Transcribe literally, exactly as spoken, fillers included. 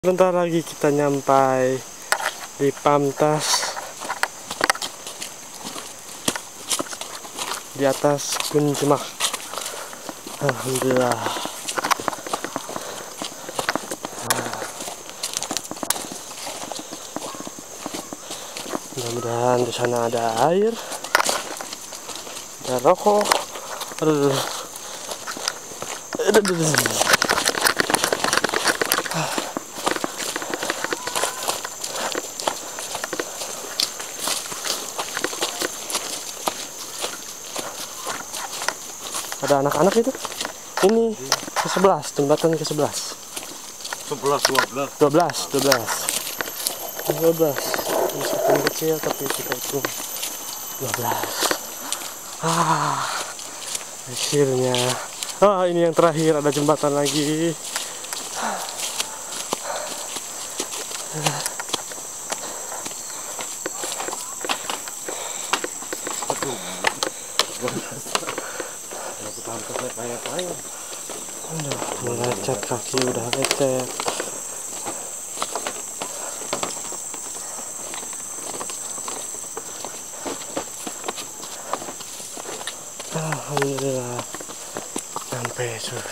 Bentar lagi kita nyampai di Pamtas di atas Gunung Cemak. Alhamdulillah. Mudah-mudahan di sana ada air, ada rokok. Aduh, aduh, aduh, aduh. Ada anak-anak itu. Ini ke sebelas, jembatan ke sebelas. Sebelas, dua belas. Dua belas, dua belas. Dua belas. Meskipun kecil tapi kita itu dua belas. Ah, akhirnya. Ah, ini yang terakhir, ada jembatan lagi. Aduh, melecet, kaki udah lecet. Alhamdulillah sampai sur.